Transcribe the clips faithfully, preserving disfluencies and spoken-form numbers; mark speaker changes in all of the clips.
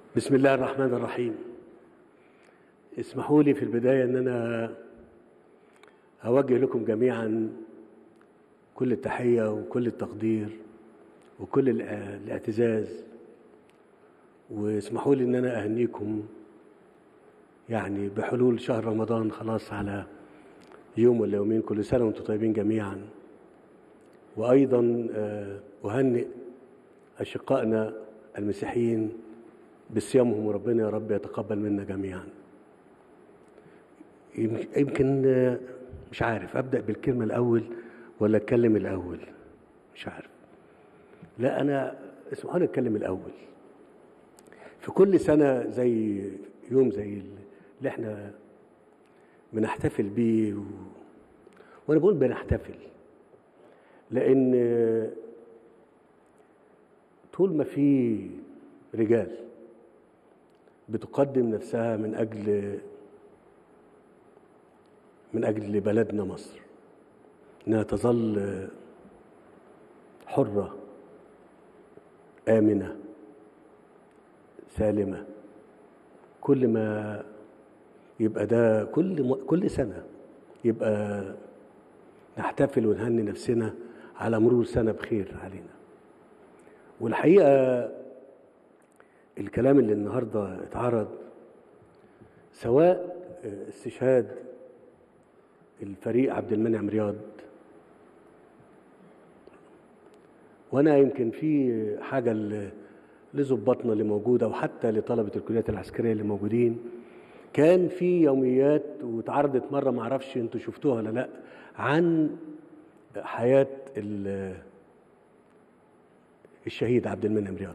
Speaker 1: بسم الله الرحمن الرحيم. اسمحوا لي في البداية أن أنا أوجه لكم جميعا كل التحية وكل التقدير وكل الاعتزاز، واسمحوا لي أن أنا أهنيكم يعني بحلول شهر رمضان خلاص على يوم ولا يومين. كل سنة وأنتم طيبين جميعا. وأيضا أهنئ أشقائنا المسيحيين بصيامهم، وربنا يا رب يتقبل منا جميعا. يمكن مش عارف أبدأ بالكلمة الأول ولا أتكلم الأول، مش عارف. لا، أنا اسمحوا لي أتكلم الأول. في كل سنة زي يوم زي اللي احنا بنحتفل بيه و... وأنا بقول بنحتفل لأن طول ما في رجال بتقدم نفسها من أجل من أجل بلدنا مصر إنها تظل حرة آمنة سالمة، كل ما يبقى ده كل كل سنة يبقى نحتفل ونهني نفسنا على مرور سنة بخير علينا. والحقيقة الكلام اللي النهاردة اتعرض، سواء استشهاد الفريق عبد المنعم رياض، وانا يمكن في حاجة لظباطنا اللي موجودة وحتى لطلبة الكليات العسكرية اللي موجودين، كان في يوميات واتعرضت مرة معرفش انتوا شفتوها ولا لا، عن حياة الشهيد عبد المنعم رياض.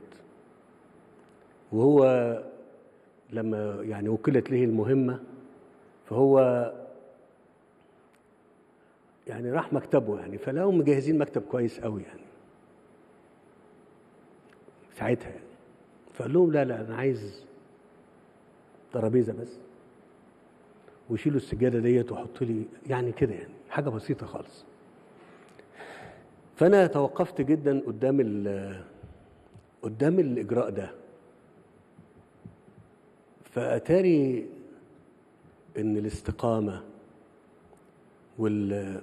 Speaker 1: وهو لما يعني وكلت له المهمة فهو يعني راح مكتبه، يعني فلقوا مجهزين مكتب كويس قوي يعني ساعتها يعني. فقال لهم لا لا انا عايز ترابيزه بس، ويشيلوا السجاده ديت وحطوا لي يعني كده، يعني حاجه بسيطه خالص. فانا توقفت جدا قدام ال قدام الاجراء ده، فاتاري ان الاستقامه وال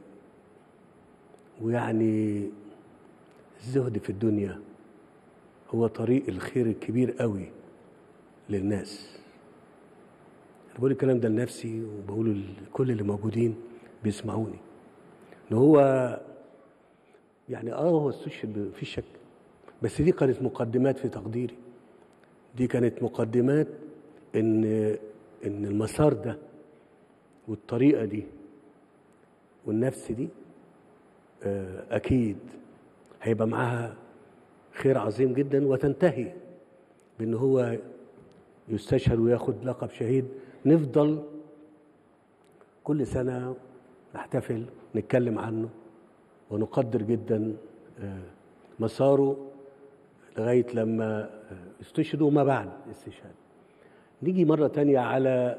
Speaker 1: ويعني الزهد في الدنيا هو طريق الخير الكبير قوي للناس. انا بقول الكلام ده لنفسي وبقوله لكل اللي موجودين بيسمعوني، ان هو يعني اه هو استشهد في شك، بس دي كانت مقدمات في تقديري. دي كانت مقدمات ان ان المسار ده والطريقه دي والنفس دي اكيد هيبقى معاها خير عظيم جدا، وتنتهي بان هو يستشهد وياخد لقب شهيد. نفضل كل سنه نحتفل نتكلم عنه ونقدر جدا مساره لغايه لما استشهدوا وما بعد الاستشهاد. نيجي مره تانية على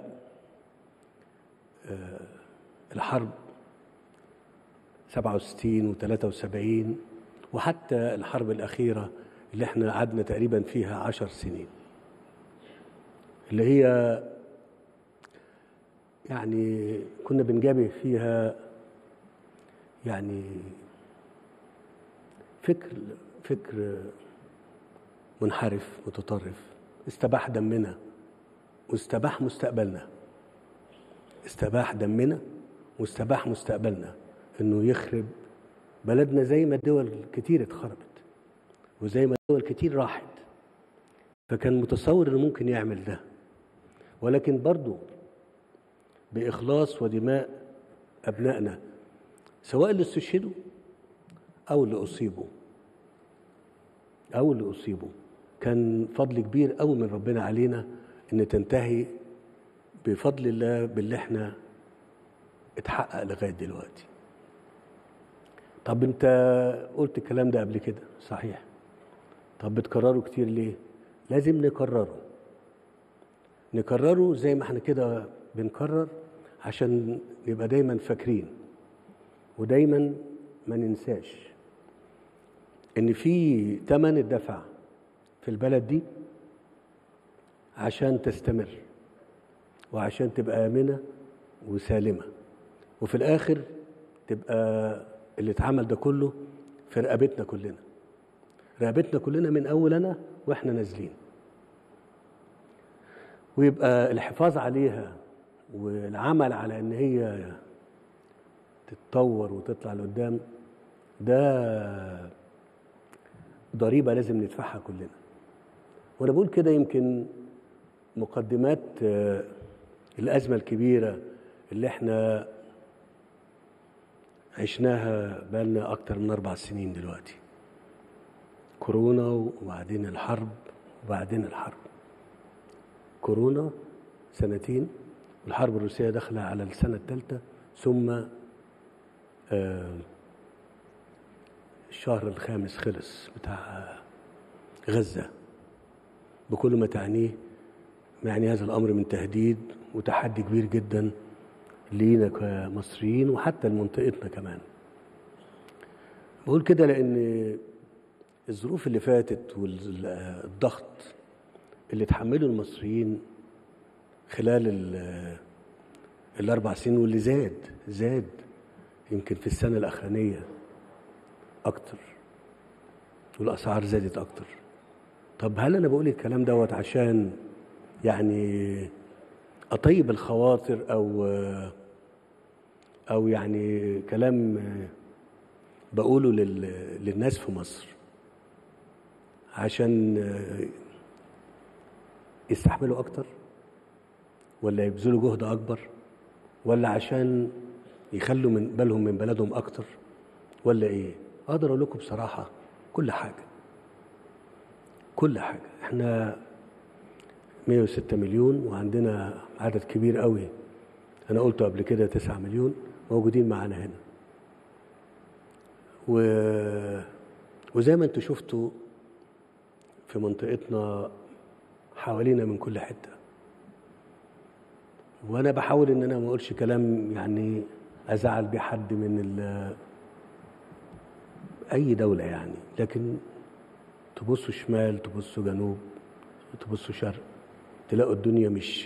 Speaker 1: الحرب سبعة وستين وثلاثة وسبعين وحتى الحرب الأخيرة اللي احنا قعدنا تقريبا فيها عشر سنين، اللي هي يعني كنا بنجابه فيها يعني فكر فكر منحرف متطرف استباح دمنا واستباح مستقبلنا، استباح دمنا واستباح مستقبلنا، انه يخرب بلدنا زي ما الدول كتير اتخربت وزي ما الدول كتير راحت. فكان متصور انه ممكن يعمل ده، ولكن برضو بإخلاص ودماء أبنائنا، سواء اللي استشهدوا أو اللي أصيبوا أو اللي أصيبوا كان فضل كبير قوي من ربنا علينا إن تنتهي بفضل الله باللي احنا اتحقق لغاية دلوقتي. طب انت قلت الكلام ده قبل كده، صحيح. طب بتكرره كتير ليه؟ لازم نكرره نكرره زي ما احنا كده بنكرر، عشان نبقى دايما فاكرين ودايما ما ننساش ان في ثمن الدفع في البلد دي عشان تستمر وعشان تبقى آمنة وسالمة، وفي الآخر تبقى اللي اتعمل ده كله في رقبتنا كلنا، رقبتنا كلنا من أولنا وإحنا نازلين، ويبقى الحفاظ عليها والعمل على إن هي تتطور وتطلع لقدام ده ضريبة لازم ندفعها كلنا. وأنا بقول كده يمكن مقدمات الأزمة الكبيرة اللي احنا عشناها بقالنا أكتر من أربع سنين دلوقتي، كورونا وبعدين الحرب وبعدين الحرب، كورونا سنتين والحرب الروسية داخلة على السنة الثالثة، ثم آه الشهر الخامس خلص بتاع غزة بكل ما تعنيه ما يعني هذا الأمر من تهديد وتحدي كبير جدا لينا كمصريين وحتى لمنطقتنا كمان. بقول كده لأن الظروف اللي فاتت والضغط اللي تحمله المصريين خلال الأربع سنين واللي زاد زاد يمكن في السنة الأخرانية أكتر، والأسعار زادت أكتر. طب هل أنا بقول الكلام دوت عشان يعني أطيب الخواطر أو أو يعني كلام بقوله للناس في مصر عشان يستحملوا أكتر، ولا يبذلوا جهد أكبر، ولا عشان يخلوا من بالهم من بلدهم أكتر، ولا إيه؟ أقدر أقول لكم بصراحة كل حاجة كل حاجة. إحنا مية وستة مليون وعندنا عدد كبير قوي، أنا قلته قبل كده تسعة مليون موجودين معانا هنا، و... وزي ما انتوا شفتوا في منطقتنا حوالينا من كل حتة، وأنا بحاول إن أنا ما أقولش كلام يعني أزعل بيه حد من ال... أي دولة يعني، لكن تبصوا شمال تبصوا جنوب تبصوا شرق تلاقوا الدنيا مش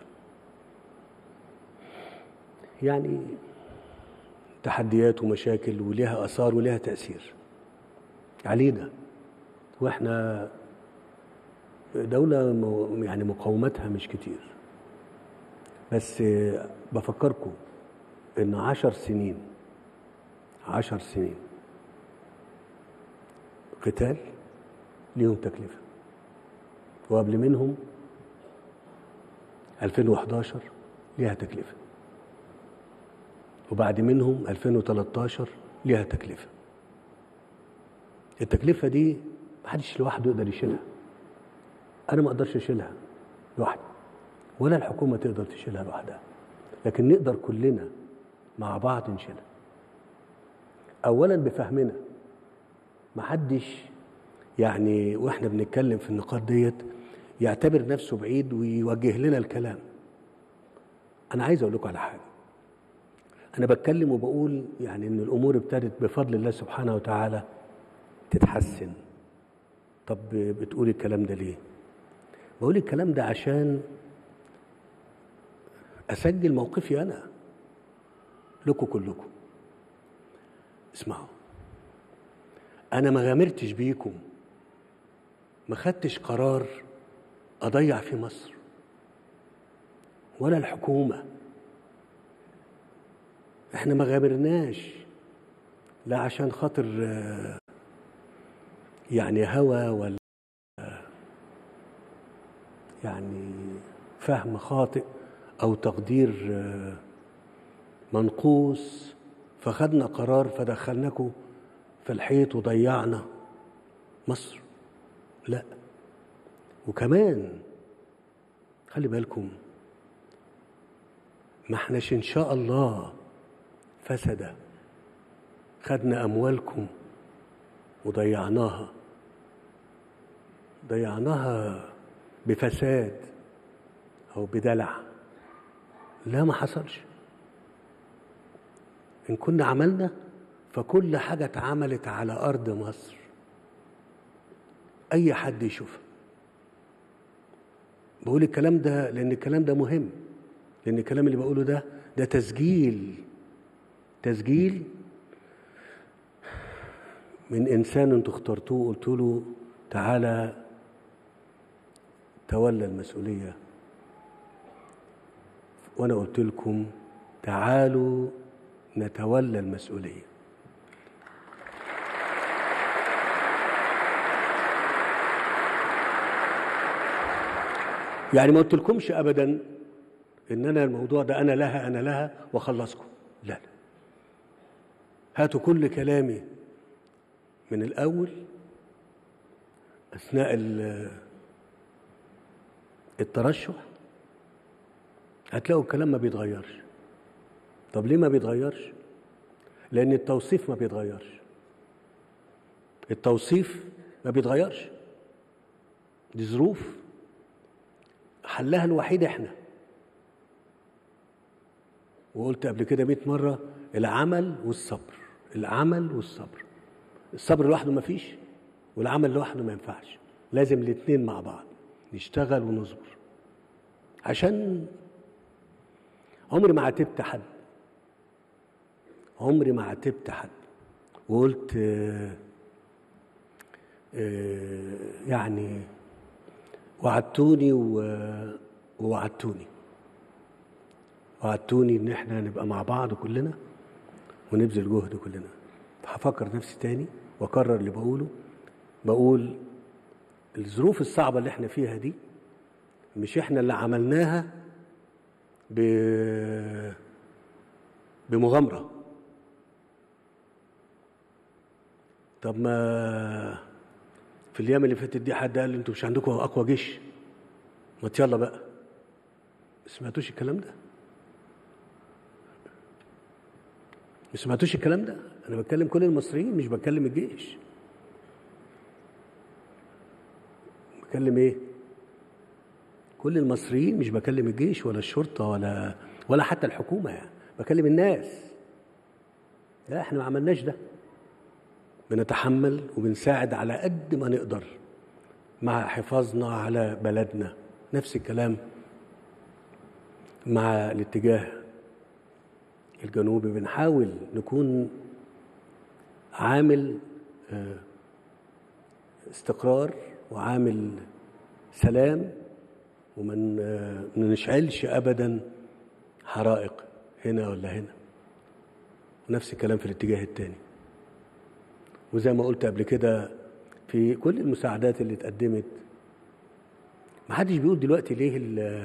Speaker 1: يعني تحديات ومشاكل وليها آثار وليها تأثير علينا، وإحنا دولة يعني مقاومتها مش كتير. بس بفكركم إن عشر سنين عشر سنين قتال ليهم تكلفة، وقبل منهم ألفين وحداشر ليها تكلفة، وبعد منهم ألفين وتلتاشر ليها تكلفة. التكلفة دي محدش لوحده يقدر يشيلها، أنا ما أقدرش أشيلها لوحدي ولا الحكومة تقدر تشيلها لوحدها، لكن نقدر كلنا مع بعض نشيلها. أولا بفهمنا، محدش يعني وإحنا بنتكلم في النقاط ديت يعتبر نفسه بعيد ويوجه لنا الكلام. أنا عايز أقول لكم على حاجة، أنا بتكلم وبقول يعني إن الأمور ابتدت بفضل الله سبحانه وتعالى تتحسن. طب بتقول الكلام ده ليه؟ بقول الكلام ده عشان أسجل موقفي أنا لكم كلكم. اسمعوا، أنا ما غامرتش بيكم، ما خدتش قرار أضيع في مصر ولا الحكومة. احنا ما غامرناش لا عشان خاطر يعني هوى ولا يعني فهم خاطئ أو تقدير منقوص فخدنا قرار فدخلناكم في الحيط وضيعنا مصر، لا. وكمان خلي بالكم، ما احناش ان شاء الله فسد خدنا اموالكم وضيعناها ضيعناها بفساد او بدلع، لا ما حصلش. ان كنا عملنا فكل حاجة اتعملت على ارض مصر، اي حد يشوفها بقول الكلام ده لأن الكلام ده مهم، لأن الكلام اللي بقوله ده ده تسجيل تسجيل من إنسان أنتوا اخترتوه، قلت له تعالى تولى المسؤولية، وأنا قلت لكم تعالوا نتولى المسؤولية. يعني ما قلتلكمش أبدا إن أنا الموضوع ده أنا لها أنا لها وأخلصكم، لا لا، هاتوا كل كلامي من الأول أثناء الترشح، هتلاقوا الكلام ما بيتغيرش. طب ليه ما بيتغيرش؟ لأن التوصيف ما بيتغيرش. التوصيف ما بيتغيرش، دي ظروف حلها الوحيد احنا. وقلت قبل كده مئة مرة العمل والصبر، العمل والصبر. الصبر لوحده ما فيش، والعمل لوحده ما ينفعش، لازم الاثنين مع بعض، نشتغل ونصبر. عشان عمري ما عاتبت حد، عمري ما عاتبت حد وقلت آه آه يعني وعدتوني ووعدتوني وعدتوني ان احنا نبقى مع بعض كلنا ونبذل جهد كلنا. هفكر نفسي تاني واكرر اللي بقوله. بقول الظروف الصعبة اللي احنا فيها دي مش احنا اللي عملناها ب... بمغامرة. طب ما في الايام اللي فاتت دي حد قال انتوا مش عندكم اقوى جيش، ما يلا بقى. ما سمعتوش الكلام ده؟ ما سمعتوش الكلام ده؟ انا بتكلم كل المصريين، مش بتكلم الجيش. بتكلم ايه؟ كل المصريين، مش بكلم الجيش ولا الشرطه ولا ولا حتى الحكومه، يعني بكلم الناس. لا، احنا ما عملناش ده. بنتحمل وبنساعد على قد ما نقدر مع حفاظنا على بلدنا. نفس الكلام مع الاتجاه الجنوبي، بنحاول نكون عامل استقرار وعامل سلام، وما نشعلش ابدا حرائق هنا ولا هنا. ونفس الكلام في الاتجاه الثاني. وزي ما قلت قبل كده في كل المساعدات اللي اتقدمت، ما حدش بيقول دلوقتي ليه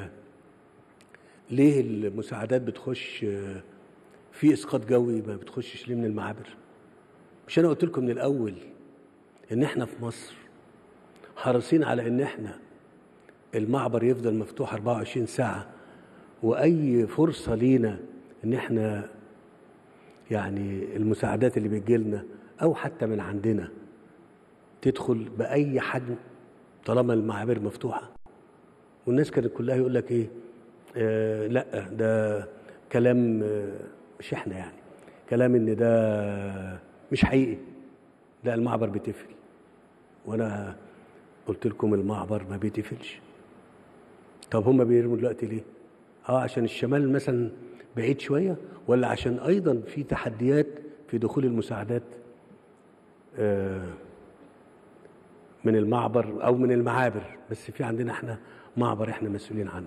Speaker 1: ليه المساعدات بتخش في اسقاط جوي، ما بتخشش ليه من المعابر؟ مش انا قلت لكم من الاول ان احنا في مصر حريصين على ان احنا المعبر يفضل مفتوح أربعة وعشرين ساعة، واي فرصة لينا ان احنا يعني المساعدات اللي بتجيلنا او حتى من عندنا تدخل باي حجم طالما المعابر مفتوحة. والناس كانت كلها يقول لك ايه، آه لا ده كلام آه مش احنا، يعني كلام ان ده مش حقيقي، لا المعبر بيتقفل. وانا قلت لكم المعبر ما بيتقفلش. طب هم بيرموا دلوقتي ليه؟ اه عشان الشمال مثلا بعيد شويه، ولا عشان ايضا في تحديات في دخول المساعدات آه من المعبر او من المعابر؟ بس في عندنا احنا معبر احنا مسؤولين عنه.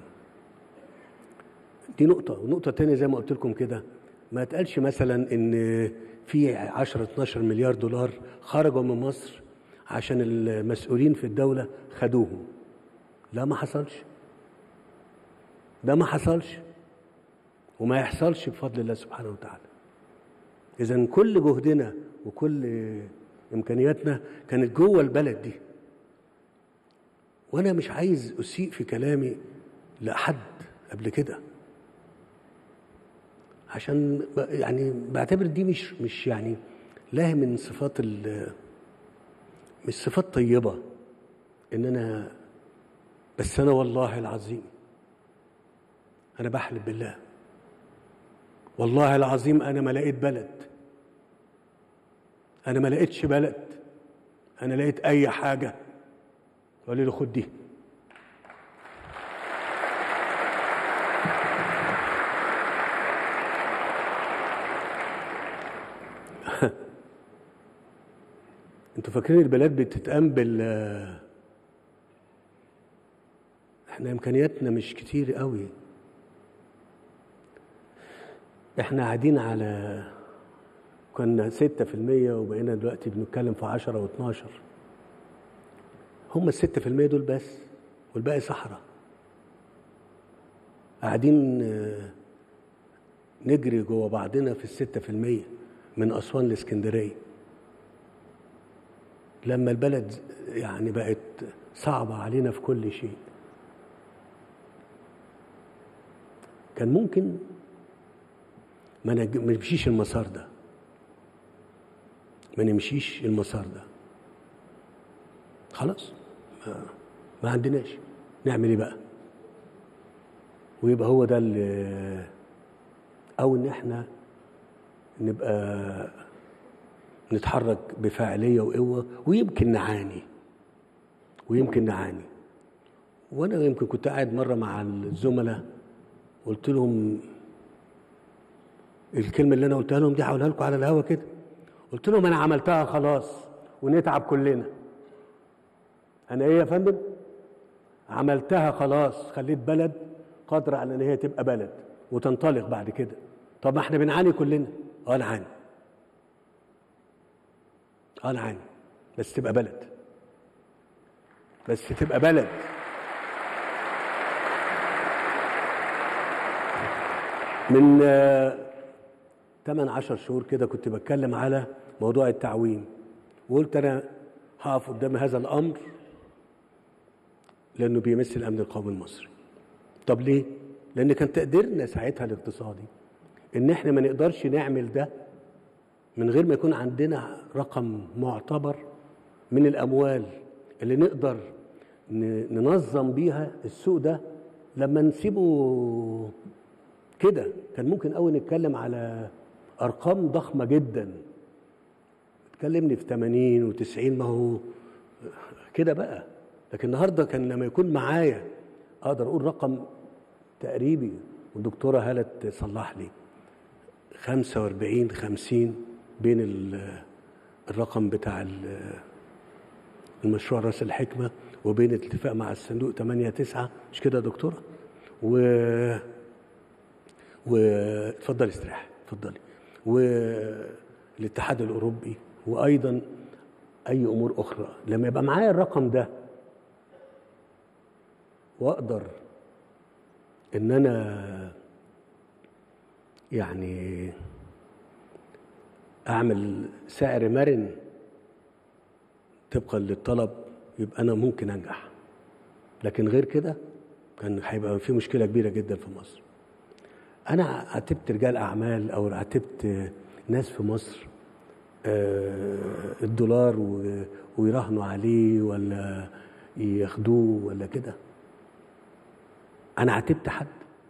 Speaker 1: دي نقطه. ونقطه تانية زي ما قلت لكم كده، ما تقالش مثلا ان في عشرة اتناشر مليار دولار خرجوا من مصر عشان المسؤولين في الدوله خدوهم. لا، ما حصلش. ده ما حصلش وما يحصلش بفضل الله سبحانه وتعالى. إذن كل جهدنا وكل إمكانياتنا كانت جوه البلد دي. وأنا مش عايز أسيء في كلامي لأحد قبل كده، عشان يعني بعتبر دي مش مش يعني لا من صفات مش صفات طيبة إن أنا. بس أنا والله العظيم أنا بحلف بالله، والله العظيم أنا ما لقيت بلد، أنا ما لقيتش بلد، أنا لقيت أي حاجة وقال لي خد دي. انتوا فاكرين البلاد بتتقام بال احنا امكانياتنا مش كتير قوي. احنا قاعدين على كنا ستة في المية وبقينا دلوقتي بنتكلم في عشرة واتناشر. هم الستة في المية دول بس، والباقي صحراء. قاعدين نجري جوه بعضنا في الستة في المية من أسوان لإسكندرية. لما البلد يعني بقت صعبة علينا في كل شيء، كان ممكن ما نمشيش المسار ده، ما نمشيش المسار ده. خلاص ما, ما عندناش، نعمل ايه بقى؟ ويبقى هو ده اللي، او ان احنا نبقى نتحرك بفاعليه وقوه، ويمكن نعاني ويمكن نعاني. وانا يمكن كنت قاعد مره مع الزملاء، قلت لهم الكلمه اللي انا قلتها لهم دي، هقولها لكم على الهوا كده. قلت لهم انا عملتها خلاص ونتعب كلنا. انا ايه يا فندم؟ عملتها خلاص، خليت بلد قادره على ان هي تبقى بلد وتنطلق بعد كده. طب ما احنا بنعاني كلنا. اه نعاني، اه نعاني، بس تبقى بلد، بس تبقى بلد. من ثمانية عشر شهور كده كنت بتكلم على موضوع التعويم، وقلت انا هقف قدام هذا الامر لانه بيمس الامن القومي المصري. طب ليه؟ لان كان تقديرنا ساعتها الاقتصادي ان احنا ما نقدرش نعمل ده من غير ما يكون عندنا رقم معتبر من الاموال اللي نقدر ننظم بيها السوق ده. لما نسيبه كده كان ممكن قوي نتكلم على ارقام ضخمه جدا، تكلمني في ثمانين وتسعين، ما هو كده بقى. لكن النهارده كان لما يكون معايا اقدر اقول رقم تقريبي، والدكتوره هاله تصلح لي خمسة وأربعين خمسين بين الرقم بتاع المشروع راس الحكمه وبين الاتفاق مع الصندوق ثمانية تسعة، مش كده يا دكتوره؟ و واتفضلي استريحي اتفضلي. والاتحاد الاوروبي، وايضا اي امور اخرى. لما يبقى معايا الرقم ده واقدر ان انا يعني اعمل سعر مرن طبقا للطلب، يبقى انا ممكن انجح. لكن غير كده كان هيبقى في مشكله كبيره جدا في مصر. انا عاتبت رجال اعمال او عاتبت ناس في مصر الدولار ويراهنوا عليه ولا ياخدوه ولا كده. انا عاتبت حد؟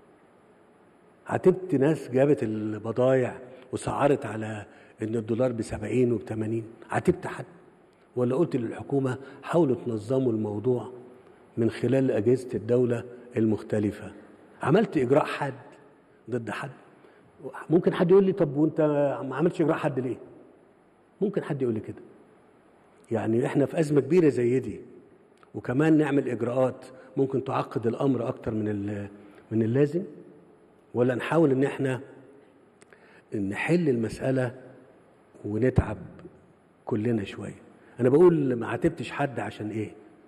Speaker 1: عاتبت ناس جابت البضايع وسعرت على ان الدولار بسبعين وبثمانين؟ عاتبت حد؟ ولا قلت للحكومه حاولوا تنظموا الموضوع من خلال اجهزه الدوله المختلفه؟ عملت اجراء حد ضد حد؟ ممكن حد يقول لي طب وانت ما عملتش اجراء حد ليه؟ ممكن حد يقول لي كده. يعني احنا في ازمه كبيره زي دي، وكمان نعمل اجراءات ممكن تعقد الامر اكتر من من اللازم؟ ولا نحاول ان احنا نحل المساله ونتعب كلنا شويه؟ انا بقول ما عاتبتش حد عشان ايه؟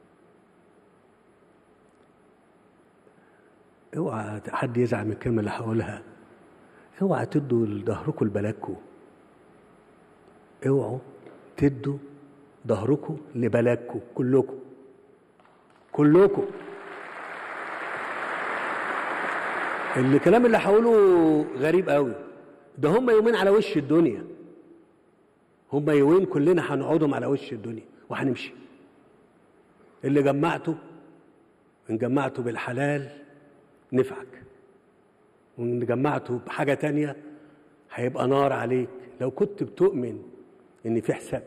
Speaker 1: اوعى حد يزعل من الكلمه اللي هقولها. اوعى تدوا ظهركم لبلدكم، اوعوا تدوا ظهركم لبلدكم كلكم كلكم. الكلام اللي هقوله غريب قوي، ده هم يومين على وش الدنيا، هم يومين كلنا هنقعدهم على وش الدنيا وهنمشي. اللي جمعته ان جمعته بالحلال نفعك، وان جمعته بحاجه تانية هيبقى نار عليك. لو كنت بتؤمن ان في حساب،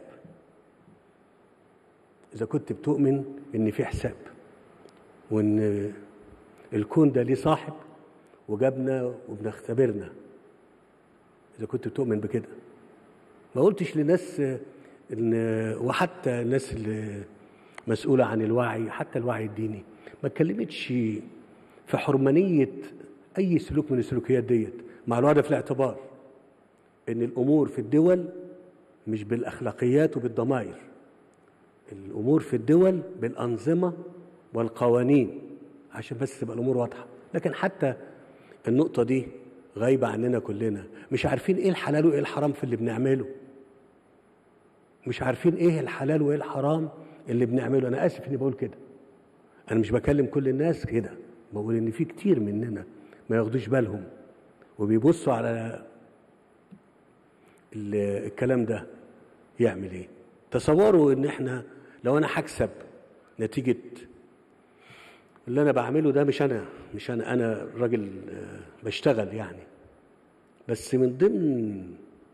Speaker 1: اذا كنت بتؤمن ان في حساب وان الكون ده ليه صاحب وجابنا وبنختبرنا، اذا كنت بتؤمن بكده. ما قلتش لناس إن وحتى الناس اللي مسؤولة عن الوعي، حتى الوعي الديني، ما اتكلمتش في حرمانية أي سلوك من السلوكيات ديت، مع الوضع في الاعتبار إن الأمور في الدول مش بالأخلاقيات وبالضمائر، الأمور في الدول بالأنظمة والقوانين، عشان بس تبقى الأمور واضحة. لكن حتى النقطة دي غايبة عننا كلنا، مش عارفين إيه الحلال وإيه الحرام في اللي بنعمله، مش عارفين إيه الحلال وإيه الحرام اللي بنعمله. أنا آسف إني بقول كده، أنا مش بكلم كل الناس كده، بقول إن في كتير مننا ما ياخدوش بالهم وبيبصوا على الكلام ده. يعمل إيه؟ تصوروا إن إحنا لو أنا هكسب نتيجة اللي أنا بعمله ده، مش أنا مش أنا أنا راجل بشتغل يعني، بس من ضمن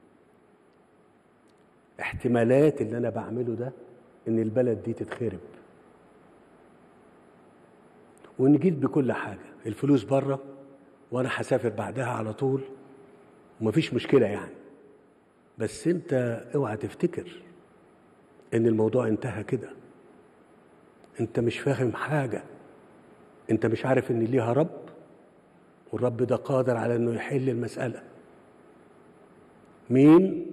Speaker 1: احتمالات اللي أنا بعمله ده إن البلد دي تتخرب، وإن جيت بكل حاجة، الفلوس بره وأنا هسافر بعدها على طول ومفيش مشكلة يعني. بس أنت اوعى تفتكر إن الموضوع انتهى كده، أنت مش فاهم حاجة، أنت مش عارف إن ليها رب، والرب ده قادر على إنه يحل المسألة. مين؟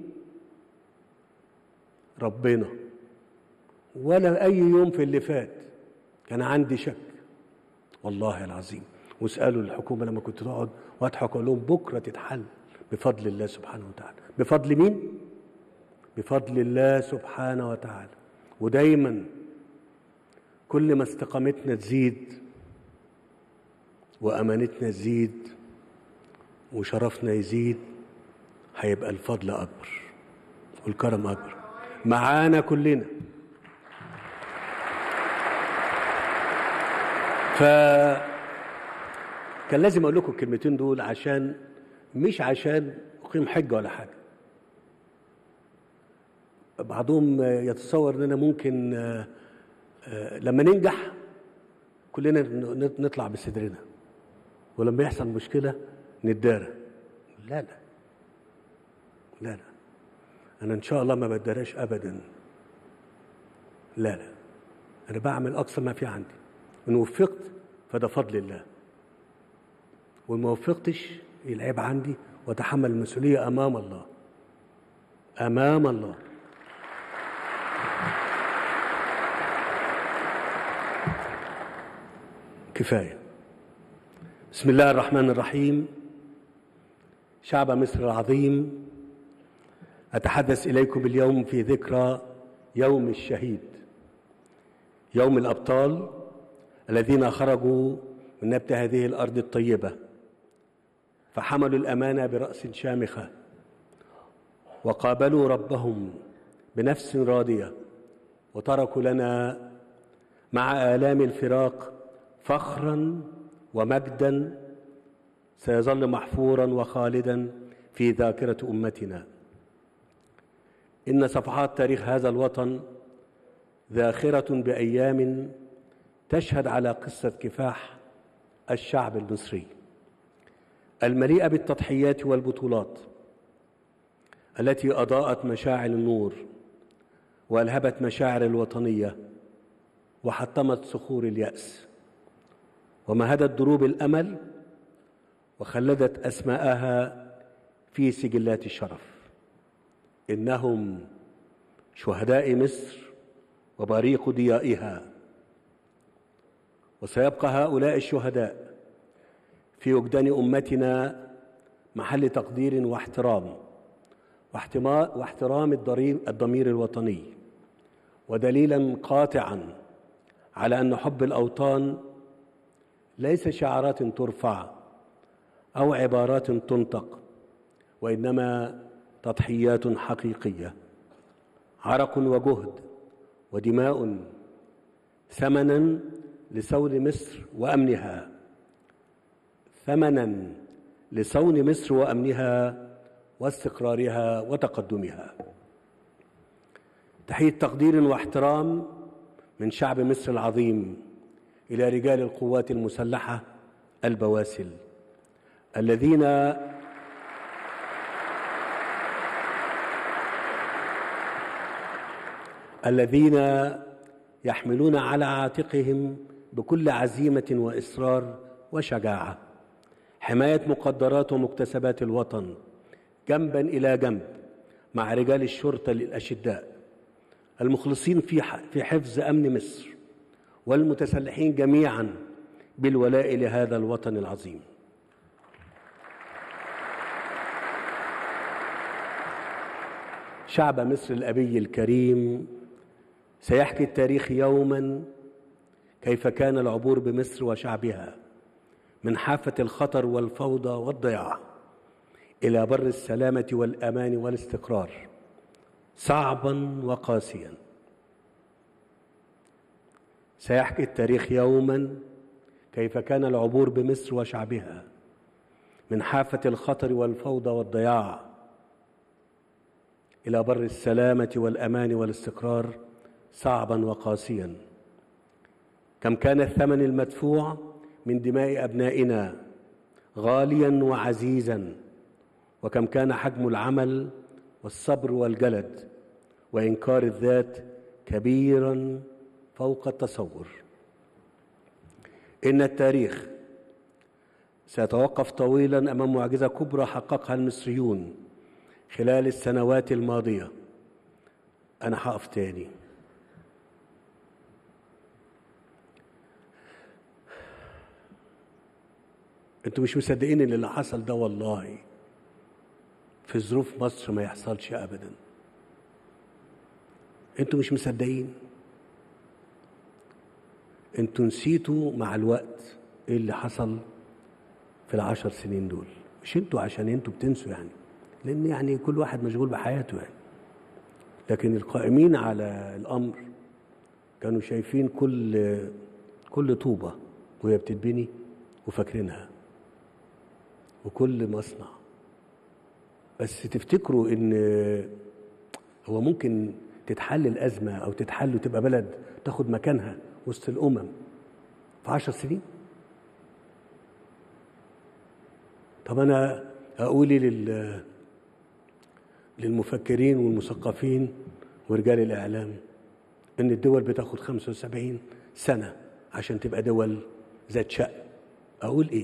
Speaker 1: ربنا. ولا أي يوم في اللي فات كان عندي شك، والله العظيم. واسألوا الحكومة لما كنت تقعد واضحك أقول لهم بكرة تتحل بفضل الله سبحانه وتعالى. بفضل مين؟ بفضل الله سبحانه وتعالى. ودايما كل ما استقامتنا تزيد وأمانتنا تزيد وشرفنا يزيد، هيبقى الفضل أكبر والكرم أكبر معانا كلنا. فكان لازم أقول لكم الكلمتين دول، عشان مش عشان أقيم حجة ولا حاجة. بعضهم يتصور أننا ممكن لما ننجح كلنا نطلع بصدرنا، ولما يحصل مشكلة نتدارى. لا لا لا لا، أنا إن شاء الله ما بداراش أبدا. لا لا، أنا بعمل أقصى ما في عندي، إن وفقت فده فضل الله، وإن ما وفقتش العيب عندي وأتحمل المسؤولية أمام الله، أمام الله. كفاية. بسم الله الرحمن الرحيم. شعب مصر العظيم، أتحدث إليكم اليوم في ذكرى يوم الشهيد، يوم الأبطال الذين خرجوا من نبت هذه الأرض الطيبة، فحملوا الأمانة برأس شامخة، وقابلوا ربهم بنفس راضية، وتركوا لنا مع آلام الفراق فخرا ومجدا سيظل محفورا وخالدا في ذاكرة أمتنا. إن صفحات تاريخ هذا الوطن ذاخرة بأيام تشهد على قصة كفاح الشعب المصري المليئة بالتضحيات والبطولات، التي أضاءت مشاعل النور وألهبت مشاعر الوطنية وحطمت صخور اليأس ومهدت دروب الأمل وخلدت أسماءها في سجلات الشرف. إنهم شهداء مصر وبريق ضيائها، وسيبقى هؤلاء الشهداء في وجدان أمتنا محل تقدير واحترام واحترام الضمير الوطني، ودليلا قاطعا على أن حب الأوطان ليس شعارات ترفع أو عبارات تنطق، وإنما تضحيات حقيقية، عرق وجهد ودماء، ثمنا لصون مصر وأمنها، ثمنا لصون مصر وأمنها واستقرارها وتقدمها. تحية تقدير واحترام من شعب مصر العظيم إلى رجال القوات المسلحة البواسل الذين الذين يحملون على عاتقهم بكل عزيمة وإصرار وشجاعة حماية مقدرات ومكتسبات الوطن جنبا إلى جنب مع رجال الشرطة الأشداء المخلصين في في حفظ أمن مصر والمتسلحين جميعا بالولاء لهذا الوطن العظيم. شعب مصر الأبي الكريم سيحكي التاريخ يوما كيف كان العبور بمصر وشعبها من حافة الخطر والفوضى والضياع إلى بر السلامة والأمان والاستقرار صعبا وقاسيا. سيحكي التاريخ يوما كيف كان العبور بمصر وشعبها من حافة الخطر والفوضى والضياع إلى بر السلامة والأمان والاستقرار صعبا وقاسيا. كم كان الثمن المدفوع من دماء أبنائنا غاليا وعزيزا، وكم كان حجم العمل والصبر والجلد وإنكار الذات كبيرا فوق التصور. إن التاريخ سيتوقف طويلا أمام معجزة كبرى حققها المصريون خلال السنوات الماضية. أنا هقف تاني. أنتوا مش مصدقين إن اللي حصل ده والله في ظروف مصر ما يحصلش أبدا. أنتوا مش مصدقين. أنتوا نسيتوا مع الوقت إيه اللي حصل في العشر سنين دول. مش أنتوا عشان أنتوا بتنسوا يعني، لأن يعني كل واحد مشغول بحياته يعني، لكن القائمين على الأمر كانوا شايفين كل كل طوبة وهي بتتبني وفاكرينها، وكل مصنع. بس تفتكروا إن هو ممكن تتحل الأزمة أو تتحل وتبقى بلد تاخد مكانها وسط الأمم في عشر سنين؟ طب أنا أقولي لل للمفكرين والمثقفين ورجال الإعلام إن الدول بتاخد خمسة وسبعين سنة عشان تبقى دول ذات شأن. أقول إيه؟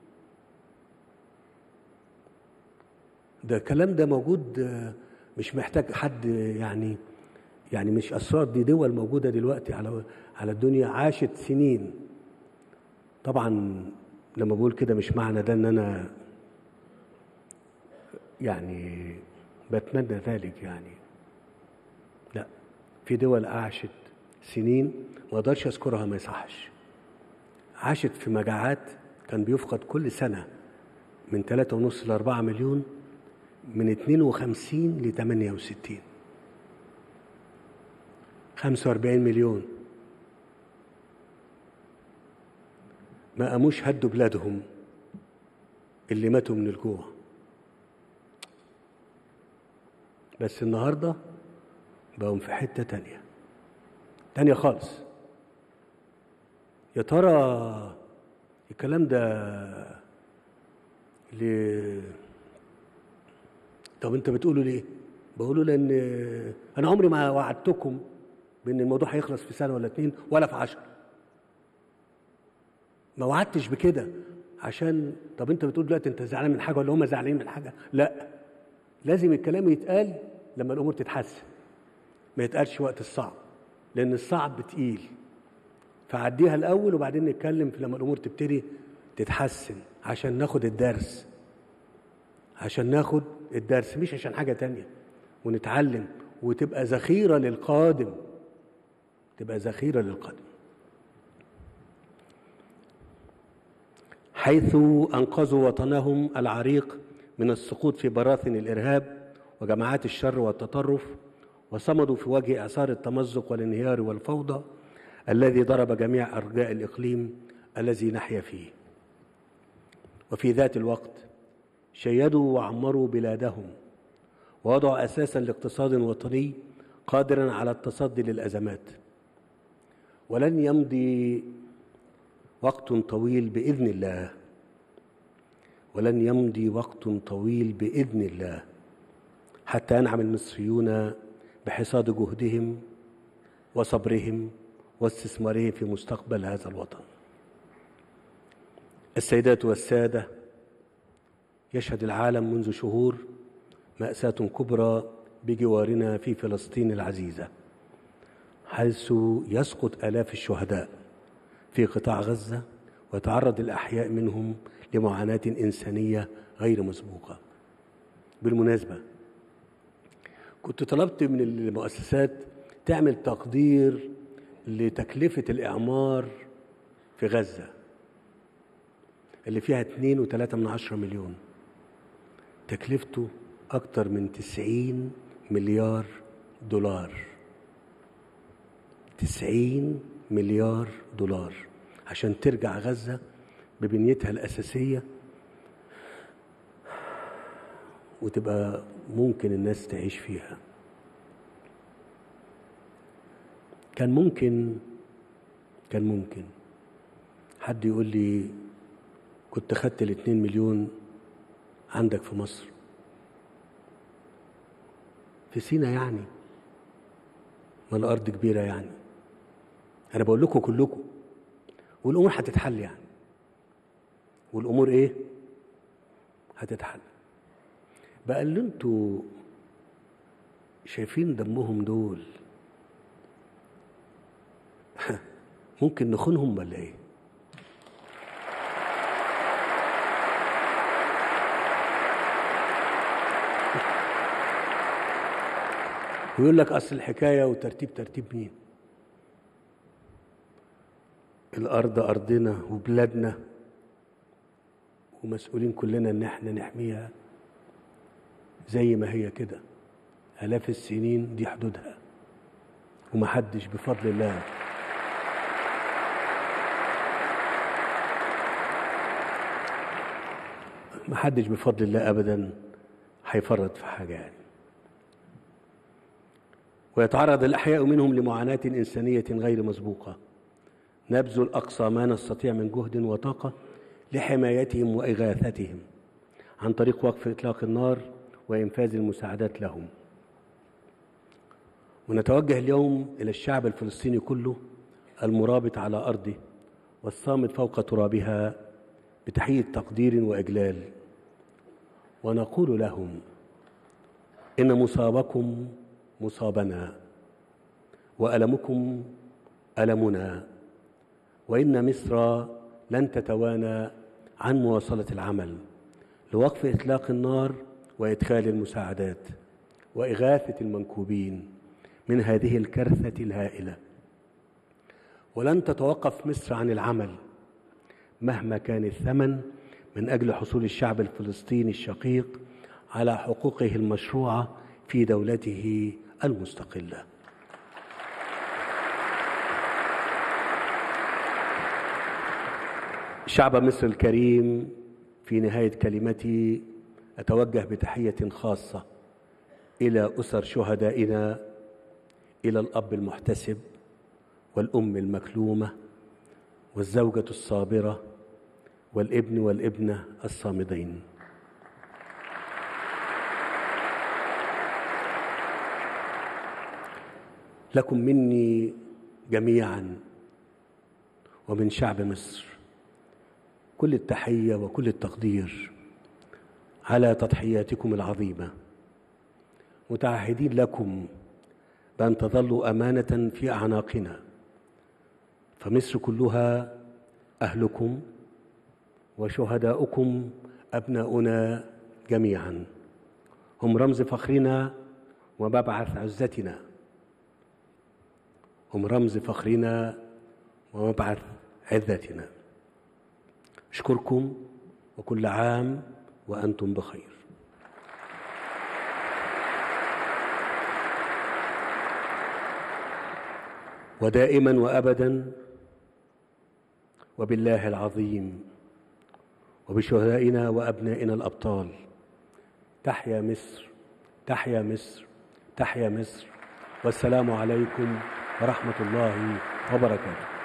Speaker 1: ده الكلام ده موجود، مش محتاج حد يعني يعني مش أسرار، دي دول موجودة دلوقتي على على الدنيا عاشت سنين. طبعا لما بقول كده مش معنى ده إن أنا يعني بتمنى ذلك يعني، لا، في دول عاشت سنين ما اقدرش اذكرها، ما يصحش. عاشت في مجاعات كان بيفقد كل سنه من ثلاثة ونص ل أربعة مليون، من اثنين وخمسين ل ثمانية وستين، خمسة وأربعين مليون ما قاموش هدوا بلادهم اللي ماتوا من الجوع. بس النهارده بقوا في حته تانيه تانيه خالص. يا ترى الكلام ده ليه؟ طب انت بتقولوا ليه؟ بقوله لان انا عمري ما وعدتكم بان الموضوع هيخلص في سنه ولا اتنين ولا في عشرة. ما وعدتش بكده عشان طب انت بتقول دلوقتي انت زعلان من حاجه ولا هم زعلانين من حاجه؟ لا، لازم الكلام يتقال لما الامور تتحسن، ما يتقالش وقت الصعب، لان الصعب تقيل. فعديها الاول وبعدين نتكلم في لما الامور تبتدي تتحسن، عشان ناخد الدرس، عشان ناخد الدرس مش عشان حاجه تانية، ونتعلم وتبقى ذخيره للقادم، تبقى ذخيره للقادم. حيث انقذوا وطنهم العريق من السقوط في براثن الارهاب وجماعات الشر والتطرف، وصمدوا في وجه اعصار التمزق والانهيار والفوضى الذي ضرب جميع ارجاء الاقليم الذي نحيا فيه. وفي ذات الوقت شيدوا وعمروا بلادهم ووضعوا اساسا لاقتصاد وطني قادرا على التصدي للازمات. ولن يمضي وقت طويل باذن الله، ولن يمضي وقت طويل باذن الله حتى ينعم المصريون بحصاد جهدهم وصبرهم واستثمارهم في مستقبل هذا الوطن. السيدات والسادة، يشهد العالم منذ شهور مأساة كبرى بجوارنا في فلسطين العزيزة، حيث يسقط آلاف الشهداء في قطاع غزة ويتعرض الأحياء منهم لمعاناة إنسانية غير مسبوقة. بالمناسبة، كنت طلبت من المؤسسات تعمل تقدير لتكلفة الإعمار في غزة اللي فيها اتنين وتلاتة من عشرة مليون. تكلفته أكتر من تسعين مليار دولار. تسعين مليار دولار عشان ترجع غزة ببنيتها الأساسية وتبقى ممكن الناس تعيش فيها. كان ممكن كان ممكن حد يقول لي كنت خدت الاتنين مليون عندك في مصر، في سينا يعني، ما الأرض كبيرة يعني. أنا بقول لكم كلكم، والأمور هتتحل يعني، والأمور إيه؟ هتتحل. بقى اللي انتوا شايفين دمهم دول ممكن نخونهم ولا ايه؟ ويقول لك اصل الحكايه وترتيب ترتيب مين؟ الارض ارضنا وبلادنا، ومسؤولين كلنا ان احنا نحميها زي ما هي كده. آلاف السنين دي حدودها، ومحدش بفضل الله محدش بفضل الله أبدا هيفرط في حاجة يعني. ويتعرض الأحياء منهم لمعاناة إنسانية غير مسبوقة. نبذل أقصى ما نستطيع من جهد وطاقة لحمايتهم وإغاثتهم عن طريق وقف إطلاق النار وإنفاذ المساعدات لهم. ونتوجه اليوم إلى الشعب الفلسطيني كله المرابط على أرضه والصامت فوق ترابها بتحية تقدير وإجلال، ونقول لهم إن مصابكم مصابنا، وألمكم ألمنا، وإن مصر لن تتوانى عن مواصلة العمل لوقف إطلاق النار وإدخال المساعدات وإغاثة المنكوبين من هذه الكارثة الهائلة. ولن تتوقف مصر عن العمل مهما كان الثمن من أجل حصول الشعب الفلسطيني الشقيق على حقوقه المشروعة في دولته المستقلة. شعب مصر الكريم، في نهاية كلمتي أتوجه بتحية خاصة إلى أسر شهدائنا، إلى الأب المحتسب والأم المكلومة والزوجة الصابرة والابن والابنة الصامدين. لكم مني جميعا ومن شعب مصر كل التحية وكل التقدير على تضحياتكم العظيمة، متعهدين لكم بأن تظلوا أمانة في أعناقنا، فمصر كلها أهلكم وشهداؤكم أبناؤنا جميعا، هم رمز فخرنا ومبعث عزتنا، هم رمز فخرنا ومبعث عزتنا. أشكركم وكل عام وأنتم بخير. ودائما وأبدا وبالله العظيم وبشهدائنا وأبنائنا الأبطال، تحيا مصر، تحيا مصر، تحيا مصر، والسلام عليكم ورحمة الله وبركاته.